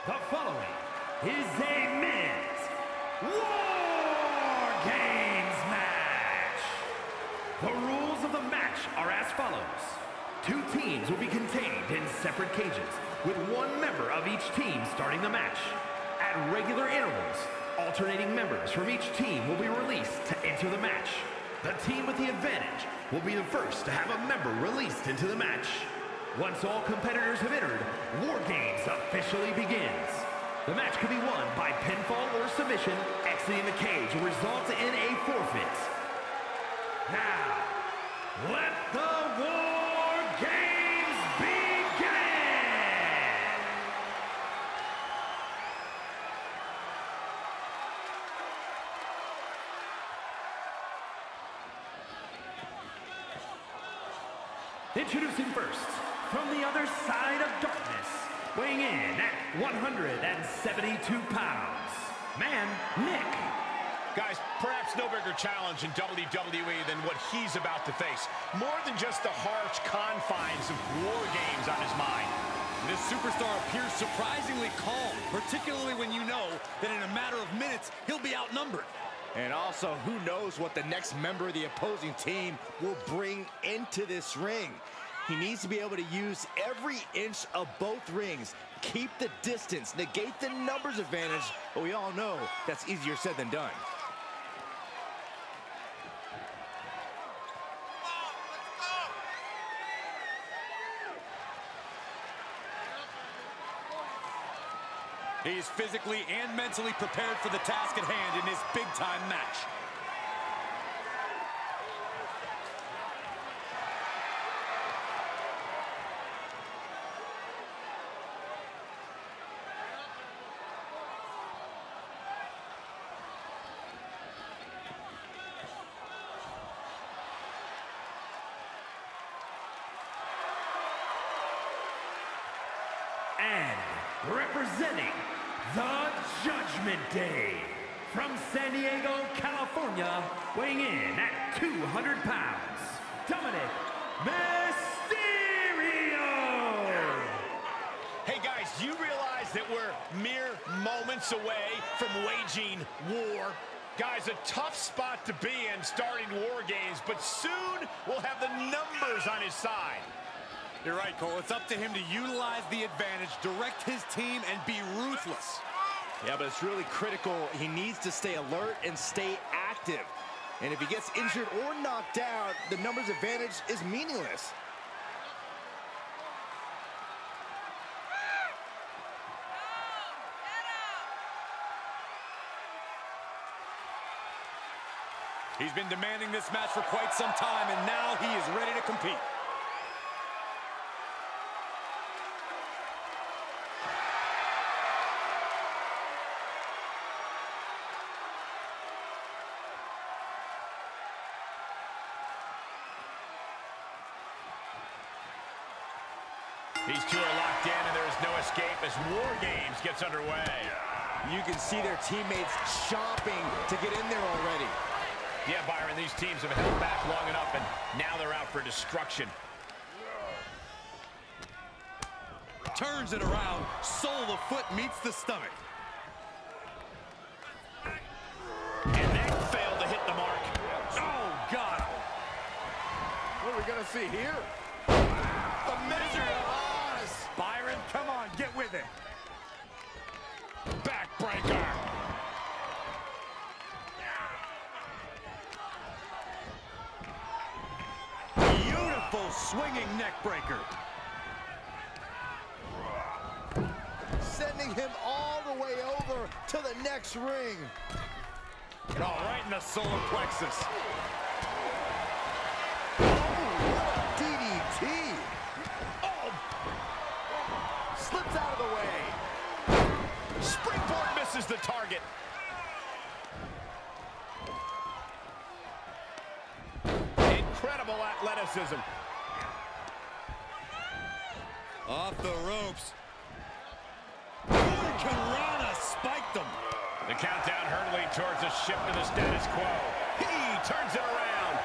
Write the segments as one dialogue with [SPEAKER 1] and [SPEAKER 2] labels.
[SPEAKER 1] The following is a men's War Games match. The rules of the match are as follows. Two teams will be contained in separate cages, with one member of each team starting the match. At regular intervals, alternating members from each team will be released to enter the match. The team with the advantage will be the first to have a member released into the match. Once all competitors have entered, War Games officially begins. The match can be won by pinfall or submission. Exiting the cage will result in a forfeit. Now, let the War Games begin! Introducing first, from the other side of darkness, weighing in at 172 pounds, man, Nick.
[SPEAKER 2] Guys, perhaps no bigger challenge in WWE than what he's about to face. More than just the harsh confines of War Games on his mind.
[SPEAKER 3] This superstar appears surprisingly calm, particularly when you know that in a matter of minutes, he'll be outnumbered.
[SPEAKER 4] And also, who knows what the next member of the opposing team will bring into this ring. He needs to be able to use every inch of both rings, keep the distance, negate the numbers advantage, but we all know that's easier said than done.
[SPEAKER 3] He is physically and mentally prepared for the task at hand in this big-time match.
[SPEAKER 1] And representing the Judgment Day, from San Diego, California, weighing in at 200 pounds, Dominic Mysterio!
[SPEAKER 2] Hey guys, you realize that we're mere moments away from waging war? Guys, a tough spot to be in starting War Games, but soon we'll have the numbers on his side.
[SPEAKER 3] You're right, Cole. It's up to him to utilize the advantage, direct his team, and be ruthless.
[SPEAKER 4] Yeah, but it's really critical. He needs to stay alert and stay active. And if he gets injured or knocked out, the numbers advantage is meaningless.
[SPEAKER 3] He's been demanding this match for quite some time, and now he is ready to compete.
[SPEAKER 2] These two are locked in, and there is no escape as War Games gets underway.
[SPEAKER 4] You can see their teammates chomping to get in there already.
[SPEAKER 2] Yeah, Byron, these teams have held back long enough, and now they're out for destruction.
[SPEAKER 3] Turns it around, sole of foot meets the stomach.
[SPEAKER 2] And they failed to hit the mark.
[SPEAKER 3] Oh, God.
[SPEAKER 4] What are we going to see here?
[SPEAKER 2] The Misery of Oz.
[SPEAKER 3] Byron, come on, get with it.
[SPEAKER 2] Backbreaker.
[SPEAKER 3] Beautiful swinging neck breaker.
[SPEAKER 4] Sending him all the way over to the next ring.
[SPEAKER 3] Oh, right in the solar plexus.
[SPEAKER 4] DDT.
[SPEAKER 2] Oh,
[SPEAKER 4] Slips out of the way.
[SPEAKER 2] springboard misses the target. Incredible athleticism.
[SPEAKER 3] Off the ropes. Hurricanrana spiked him.
[SPEAKER 2] The countdown hurtling towards a shift to the status quo. He turns it around.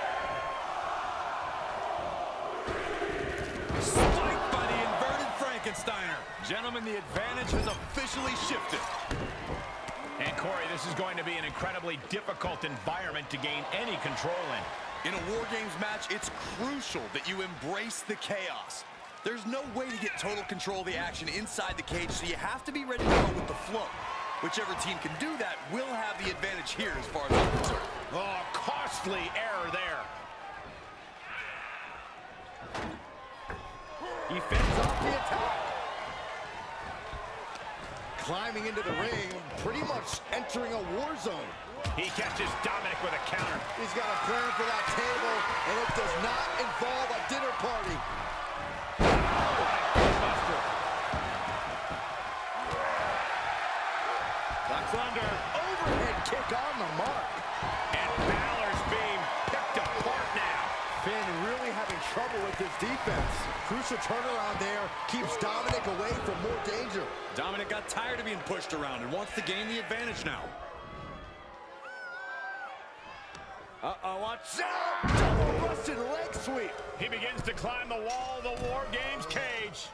[SPEAKER 3] Spiked by the inverted Frankensteiner. Gentlemen, the advantage has officially shifted.
[SPEAKER 2] And Corey, this is going to be an incredibly difficult environment to gain any control in.
[SPEAKER 3] In a War Games match, it's crucial that you embrace the chaos. There's no way to get total control of the action inside the cage, so you have to be ready to go with the flow. Whichever team can do that will have the advantage here as far as I'm concerned.
[SPEAKER 2] Oh, costly error there.
[SPEAKER 4] He fends off the attack. Climbing into the ring, pretty much entering a war zone.
[SPEAKER 2] He catches Dominic with a counter.
[SPEAKER 4] He's got a plan for that table, and it does not involve a dinner party.
[SPEAKER 2] Ducks under.
[SPEAKER 4] Overhead kick on the mark.
[SPEAKER 2] And Balor's being picked apart now.
[SPEAKER 4] Finn really having trouble with his defense. Crucial turnaround there keeps Dominic away from more danger.
[SPEAKER 3] Dominic got tired of being pushed around and wants to gain the advantage now.
[SPEAKER 4] Uh-oh, watch out! Double busted leg sweep.
[SPEAKER 2] He begins to climb the wall of the War Games cage.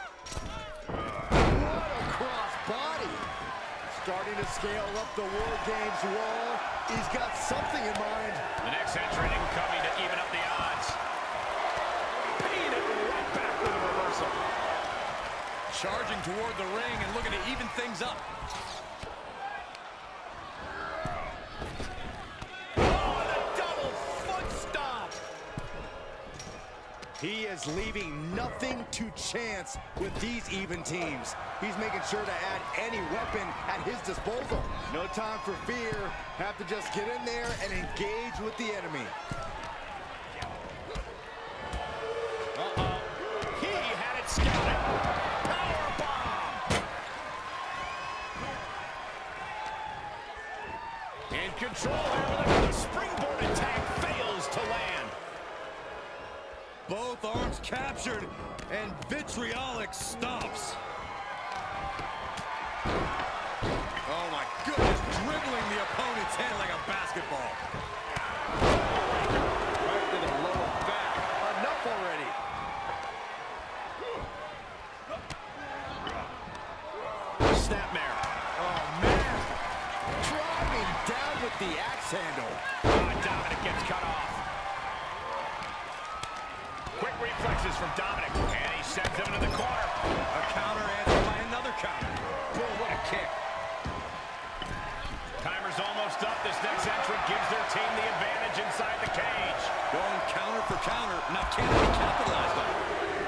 [SPEAKER 4] What a cross body. Starting to scale up the War Games wall. He's got something in mind.
[SPEAKER 2] The next entrant incoming to even up the odds. Beat it right back with a reversal.
[SPEAKER 3] Charging toward the ring and looking to even things up.
[SPEAKER 4] He is leaving nothing to chance with these even teams. He's making sure to add any weapon at his disposal. No time for fear. Have to just get in there and engage with the enemy.
[SPEAKER 2] Uh-oh. He had it scouted. Powerbomb. In control there. The springboard attack fails to land.
[SPEAKER 3] Both arms captured, and vitriolic stomps. Oh my goodness, dribbling the opponent's head like a basketball.
[SPEAKER 4] Right to the lower back. Enough already.
[SPEAKER 2] Snapmare.
[SPEAKER 4] Oh man. Driving down with the axe handle.
[SPEAKER 2] Dominic gets cut off. Quick reflexes from Dominic, and he sends him into the corner.
[SPEAKER 3] A counter answered by another counter.
[SPEAKER 2] Boom, what a kick. Timer's almost up. This next entrant gives their team the advantage inside the cage.
[SPEAKER 3] Going counter for counter. Now can they capitalize on it?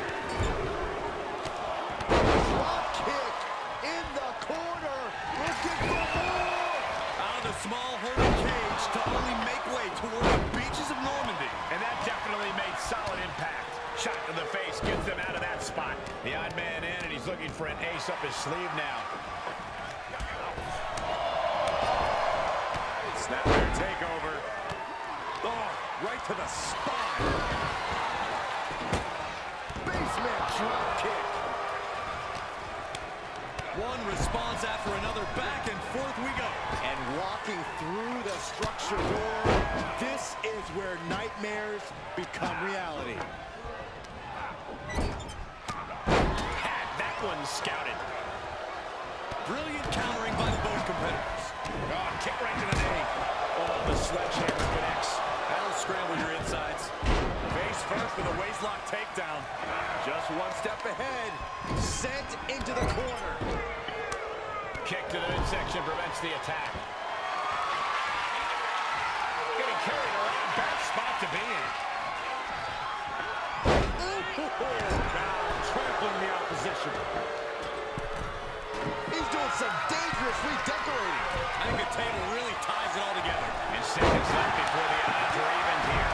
[SPEAKER 4] Drop kick in the corner. Looking for more.
[SPEAKER 3] Out of the small holding cage to only make way toward the beaches of Normandy.
[SPEAKER 2] And that definitely made solid impact. Shot to the face gets them out of that spot. The odd man in, and he's looking for an ace up his sleeve now. Snapmare takeover.
[SPEAKER 4] Oh, right to the spine. Basement drop kick.
[SPEAKER 3] One response after another. Back and forth we go.
[SPEAKER 4] And walking through the structure door, this is where nightmares become reality.
[SPEAKER 2] Had that one scouted.
[SPEAKER 3] Brilliant countering by both competitors.
[SPEAKER 2] Oh, kick right to the knee. Oh, the sledgehammer connects.
[SPEAKER 3] That'll scramble your insides.
[SPEAKER 4] Face first with a waistlock takedown. Just one step ahead. Sent into the corner.
[SPEAKER 2] Kick to the midsection prevents the attack. Getting carried around, bad spot to be in.
[SPEAKER 4] Now trampling the opposition. He's doing some dangerous redecorating.
[SPEAKER 3] I think the table really ties it all together.
[SPEAKER 2] And seconds left before the odds are even here.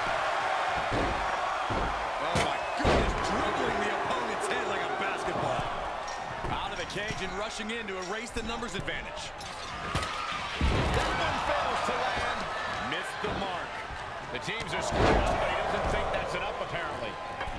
[SPEAKER 3] Oh my goodness, dribbling the opponent's head like a basketball. Out of the cage and rushing in to erase the numbers advantage.
[SPEAKER 2] That one fails to land. Missed the mark. The teams are screwed up, but he doesn't think that's enough, apparently.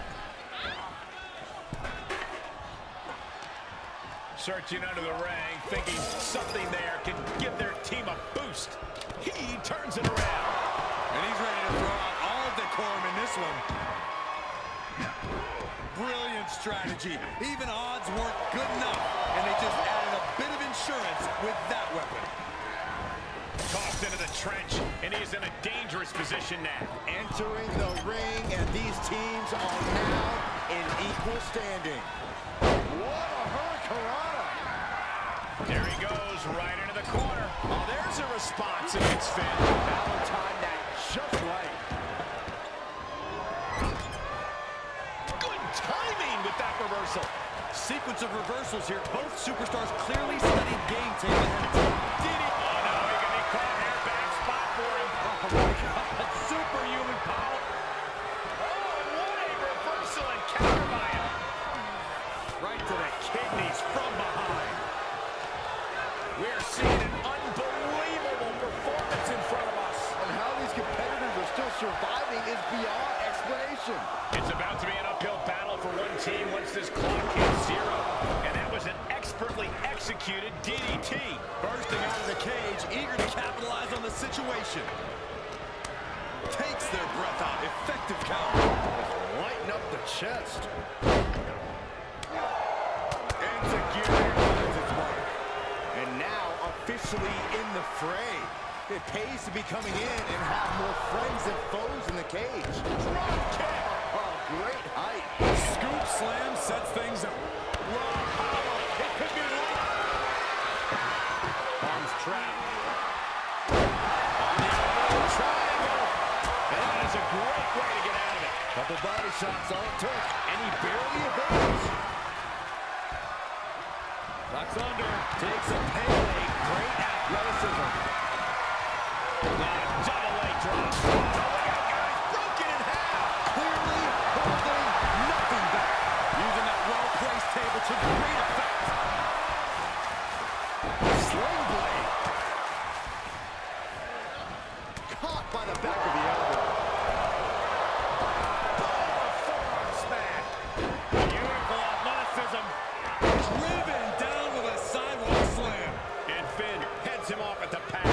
[SPEAKER 2] Searching under the ring, thinking something there can give their team a boost. He turns it around.
[SPEAKER 3] And he's ready to throw out all decorum in this one. brilliant strategy. Even odds weren't good enough, and they just added a bit of insurance with that weapon.
[SPEAKER 2] Tossed into the trench, and he's in a dangerous position now.
[SPEAKER 4] Entering the ring, and these teams are now in equal standing. What a hurricanrana!
[SPEAKER 2] There he goes, right into the corner. Oh, there's a response against Finn.
[SPEAKER 4] Balor timed that just right.
[SPEAKER 2] Good timing with that reversal.
[SPEAKER 3] Sequence of reversals here. Both superstars clearly studied game tape ahead of time.
[SPEAKER 2] Did he? Oh, no, he can be caught here. Bad spot for him.
[SPEAKER 3] Oh, my God. Superhuman power.
[SPEAKER 2] Oh, and what a reversal and counter by him.
[SPEAKER 3] Right to the kidneys from behind.
[SPEAKER 2] We're seeing an unbelievable performance in front of us.
[SPEAKER 4] And how these competitors are still surviving is beyond explanation.
[SPEAKER 2] It's about to be an uphill battle for one team once this clock hits 0. And that was an expertly executed DDT.
[SPEAKER 3] Bursting out of the cage, eager to capitalize on the situation. Takes their breath out. Effective counter.
[SPEAKER 4] Lighten up the chest. And now officially in the fray. It pays to be coming in and have more friends than foes in the cage. Drop kick! Oh, great height.
[SPEAKER 3] Scoop slam sets things up.
[SPEAKER 2] Raw power. It could be locked.
[SPEAKER 4] Arms trapped.
[SPEAKER 2] On the elbow, triangle. And that is a great way to get out of it.
[SPEAKER 4] Couple body shots, all it took. And he barely evades.
[SPEAKER 3] Ducks under. Takes a payday. Great athleticism.
[SPEAKER 2] Double leg drop. Oh, my God, broken in half.
[SPEAKER 4] Clearly holding nothing back.
[SPEAKER 3] Using that well-placed table to great effect.
[SPEAKER 4] Sling blade. Caught by the back of the elbow.
[SPEAKER 2] Forearm smack. Beautiful athleticism.
[SPEAKER 3] Driven down with a sidewalk slam.
[SPEAKER 2] And Finn heads him off at the pass.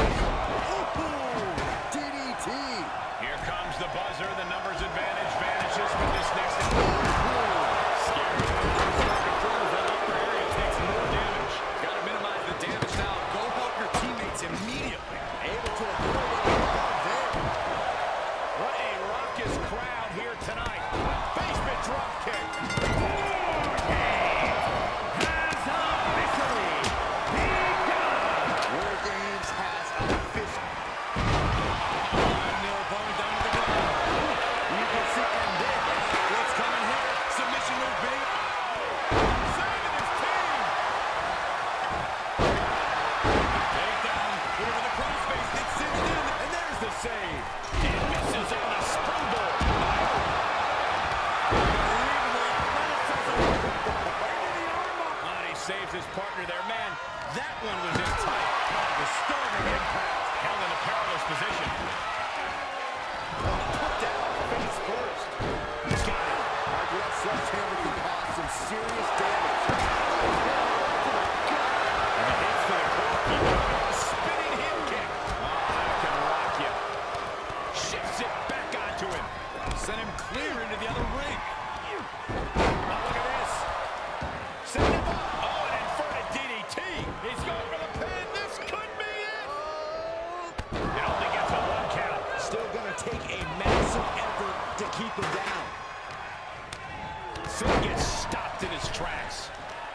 [SPEAKER 4] DDT.
[SPEAKER 2] Here comes the buzzer. The numbers advantage vanishes with this next. Scary.
[SPEAKER 3] That upper area takes more damage. Got to minimize the damage now. Go help your teammates immediately.
[SPEAKER 4] Able to avoid it there.
[SPEAKER 2] What a raucous crowd here tonight. Basement drop kick.
[SPEAKER 4] War Games has official.
[SPEAKER 3] Nail bone down to the ground.
[SPEAKER 4] You can see and then
[SPEAKER 3] What's coming here? Submission move big.
[SPEAKER 2] Saving his team.
[SPEAKER 3] Takedown. Put it in the crossface. Gets cinched in. And there's the save.
[SPEAKER 2] And misses on the springboard. Oh, he saves his partner there. Man, that one was in tight. Disturbing impact. Held in a perilous position.
[SPEAKER 4] put down face first.
[SPEAKER 2] He's got it.
[SPEAKER 4] After that sledgehammer can cause some serious damage.
[SPEAKER 2] And the hits to the core. Spinning heel kick. Oh, that can rock you. Shifts it back onto him.
[SPEAKER 3] Send him clear into the other ring.
[SPEAKER 2] Oh, look at this. Send him up. Oh, an inverted DDT. He's going for the pin. This could be it. It only gets a 1 count.
[SPEAKER 4] Still going to take a massive effort to keep him down.
[SPEAKER 2] Finn gets stopped in his tracks.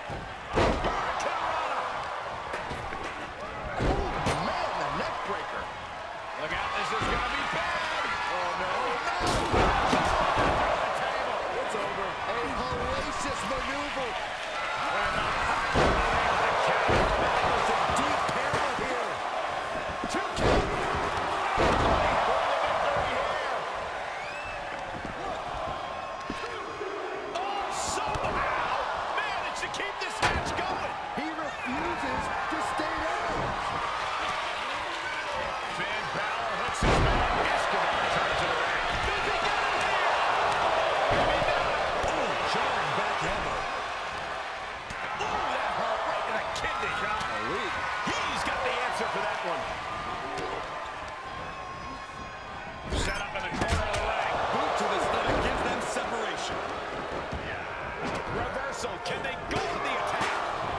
[SPEAKER 4] Man, the neck breaker.
[SPEAKER 2] Look out, this is going to be bad.
[SPEAKER 4] Oh, no. It's over. A hellacious maneuver. It's a deep peril here.
[SPEAKER 2] 2 count. Oh, somehow managed to keep this match going.
[SPEAKER 4] He refuses to stay down.
[SPEAKER 2] Finn Balor hooks his man. Escobar turns it around. Does he get it here? Maybe not.
[SPEAKER 4] Oh, jarring backhammer.
[SPEAKER 2] Oh, that hurt right in the kidney.
[SPEAKER 4] Golly.
[SPEAKER 2] He's got the answer for that one. Set up in the corner of the ring.
[SPEAKER 3] Boot to the stomach gives them separation.
[SPEAKER 2] reversal. Can they go on the attack?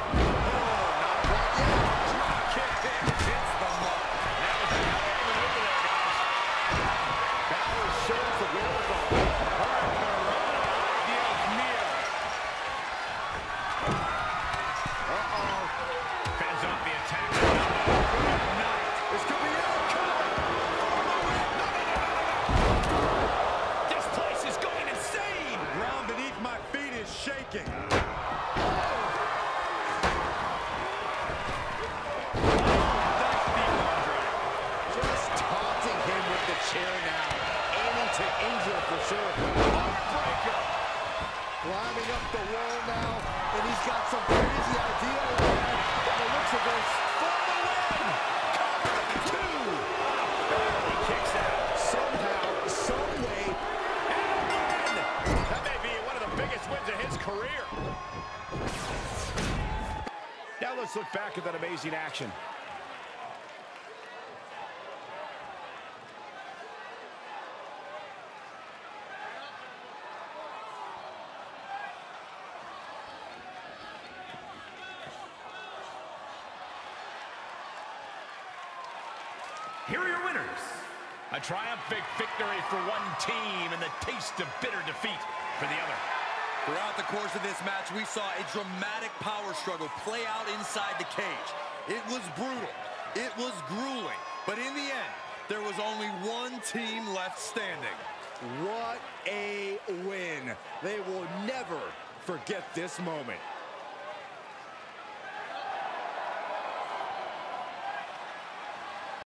[SPEAKER 3] Drop kick there. Hits the mark.
[SPEAKER 2] That was a hell of a maneuver there, guys.
[SPEAKER 4] Balor shows the wherewithal.
[SPEAKER 2] Dios mío. Fans off the attack.
[SPEAKER 4] This could be it. Come on.
[SPEAKER 2] This place is going insane.
[SPEAKER 3] The ground beneath my feet is shaking.
[SPEAKER 4] Just taunting him with the chair now. Aiming to injure for sure. Heartbreaker. Climbing up the wall now, and he's got some crazy idea by the looks of this. For the win! Cover two!
[SPEAKER 2] Barely kicks out.
[SPEAKER 4] Somehow, some way,
[SPEAKER 2] And win. That may be one of the biggest wins of his career. Now let's look back at that amazing action.
[SPEAKER 1] Here are your winners.
[SPEAKER 2] A triumphant victory for one team and the taste of bitter defeat for the other.
[SPEAKER 3] Throughout the course of this match, we saw a dramatic power struggle play out inside the cage. It was brutal. It was grueling. But in the end, there was only one team left standing.
[SPEAKER 4] what a win. They will never forget this moment.